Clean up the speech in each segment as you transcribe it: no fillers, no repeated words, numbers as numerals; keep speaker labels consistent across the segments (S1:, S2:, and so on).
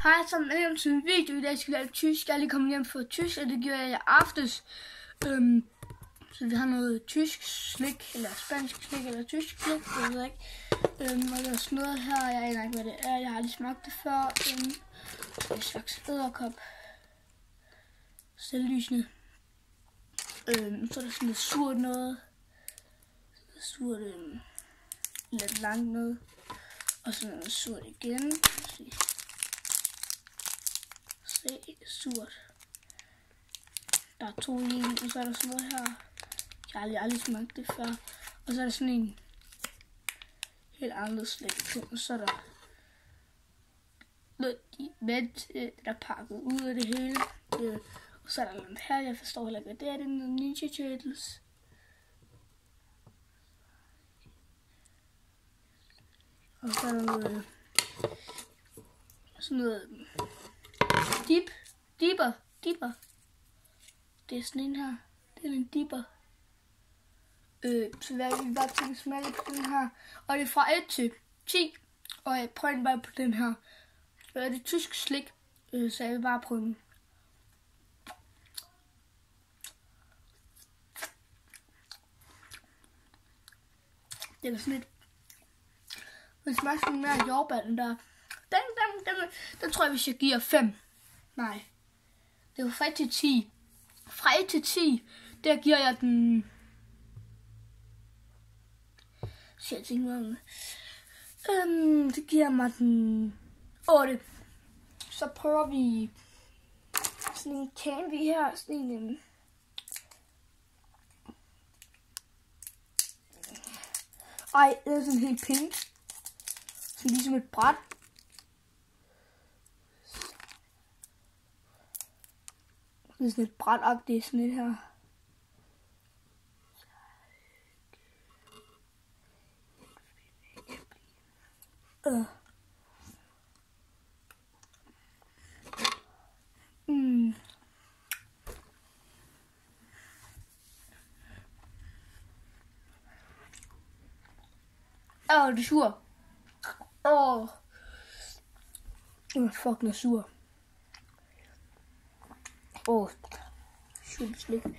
S1: Hej sammen, velkommen til en video. I dag skal jeg lære tysk. Jeg er lige kommet hjem fra tysk, og det gjorde jeg i aftes. Så vi har noget tysk slik, eller spansk slik, eller tysk slik, jeg ved ikke. Og der er sådan noget her, jeg aner ikke, hvad det er. Jeg har lige smagt det før. En slags edderkop. Selvlysende. Så er der sådan noget surt noget. Surt, lidt langt noget. Og så noget surt igen. Se, surt. Der er 2 i en, og så er der sådan noget her. Jeg har aldrig smagt det før. Og så er der sådan en helt anderledes slik. Og så er der noget vand, der er pakket ud af det hele. Og så er der noget her, jeg forstår heller ikke, hvad det er. Det er noget Ninja Turtles. Og så er der noget, sådan noget dipper. Det er sådan en her. Det er en dipper. Så jeg vil bare tænke smalle på den her. Og det er fra 1 til 10. Og jeg prøver bare på den her. Så er det tysk slik. Så jeg vil bare prøve den. Det er sådan lidt. Den smager sådan mere af jordbær, den der. Den tror jeg, hvis jeg giver 5. Nej. Det er fra 1 til 10. Fra 1 til 10, der giver jeg den. Så jeg tænker mig om. Det giver mig den 8. Så prøver vi sådan en candy her. Sådan en. Ej, det er sådan helt pink. Sådan ligesom et bræt. Det er sådan et bræt-agtigt, sådan et her. Det er sur. Fuck, den er sur. Super slik.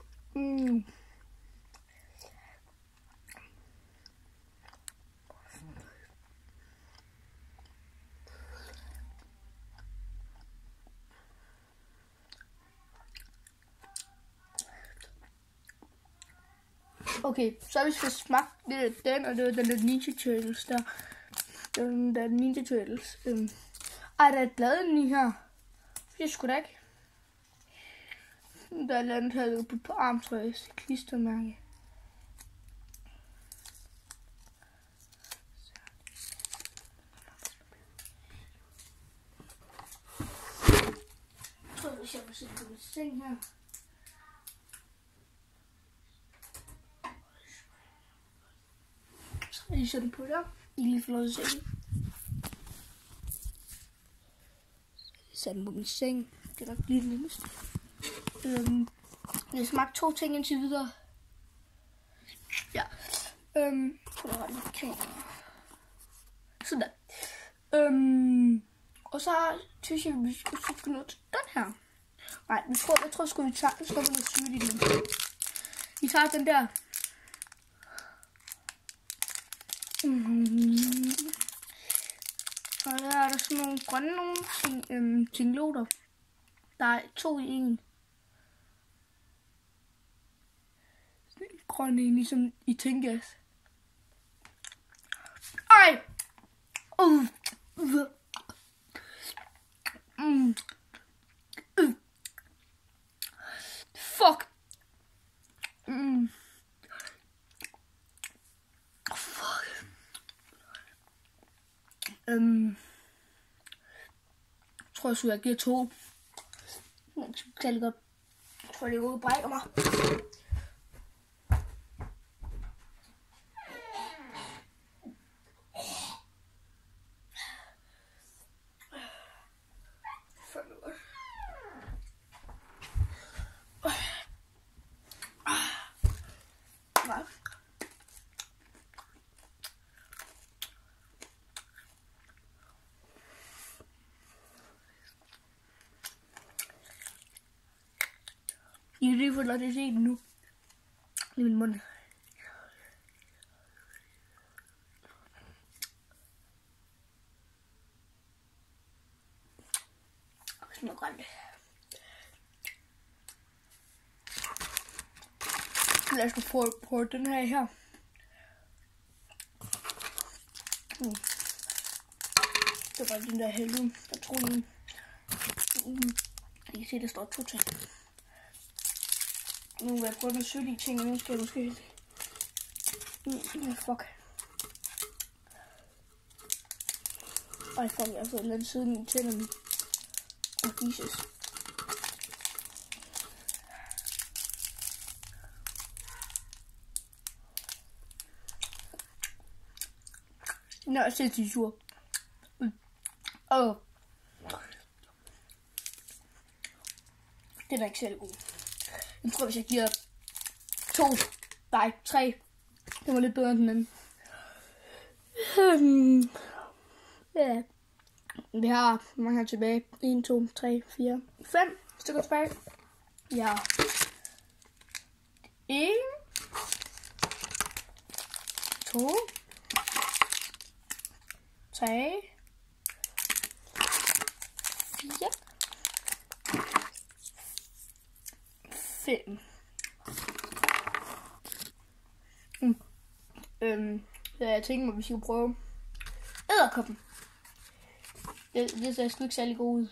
S1: Okay, så hvis vi smagte lidt af den, og det var den der Ninja Turtles der. Den der Ninja Turtles. Ej, der er et blad inde i her. Det skulle da ikke. Der er et eller andet her på armtrøjes klistermærke. Jeg tror, hvis jeg må sætte på min seng her. Så er jeg sådan på der. I lige får lov til at se det. Sæt den på min seng. Det er nok lige det nemmeste. Jeg har smagt 2 ting indtil videre. Ja. Så der var lidt kamera. Sådan. Og så synes jeg, vi skal nå til den her. Nej, jeg tror sgu vi tager. Nu skal vi noget sygt i den. Vi tager den der. Og der er der sådan nogle grønne tingloter. Der er 2 i en. Grøn en, ligesom i tænkgas. Ej! Fuck! Fuck. Jeg tror, jeg giver 2. Jeg skal godt. Jeg tror, det går og brækker mig. I kan lige få lov til at se den nu. I min mund. Det smager godt. Lad os prøve den her. Det var den der helvede, der tror jeg. I kan se, der står 2 ting. Nu vil jeg prøve den sølige ting, og nu skal jeg måske... Fuck. Ej, fuck, jeg har fået en anden side i tænderne. Oh, Jesus. Den er sindssygt sur. Den er ikke særlig god. Jeg tror, hvis jeg giver 2, nej 3, det var lidt bedre end den anden. Ja. Vi har, hvor mange her tilbage? 1, 2, 3, 4, 5 stykker tilbage. Ja. 1, 2, 3, 4, 5. Jeg tænker mig, at vi skal prøve edderkoppen. Det ser sgu ikke særlig god ud.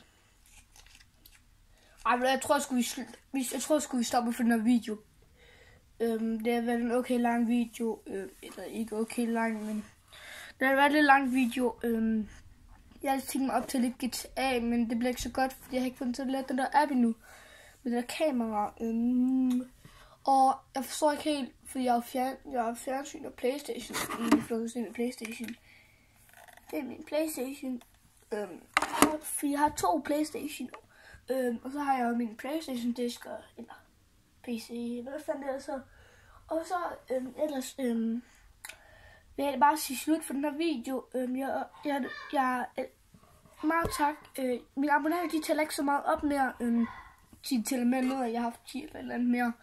S1: Ej, men jeg tror sgu vi stopper for den her video. Det har været en okay lang video. Eller ikke okay lang, men det har været en lidt lang video. Jeg har tænkt mig op til lidt GTA, men det bliver ikke så godt, fordi jeg har ikke fundet til at lade den der app endnu. Med det der kamera. Og jeg forstår ikke helt, fordi jeg har fjernsyn og Playstation. Jeg får se med Playstation. Det er min Playstation. Fordi jeg har 2 Playstation. Og så har jeg jo min Playstation disk eller PC, eller hvad fanden det er så. Og så ellers vil jeg bare sige slut for den her video. Jeg meget tak. Mine abonnenter, de tæller ikke så meget op mere. De tæller mere ned, at jeg har haft 10 eller et eller andet mere.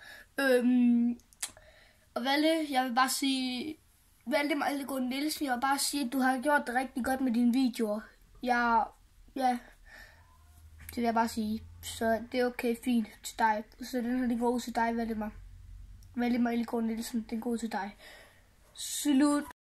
S1: Og Valle, jeg vil bare sige, Valdemar Ellegaard Nielsen, jeg vil bare sige, at du har gjort det rigtig godt med dine videoer. Ja, det vil jeg bare sige. Så det er okay, fint til dig. Så den her, det går ud til dig, Valdemar Ellegaard Nielsen, den går ud til dig. Slut.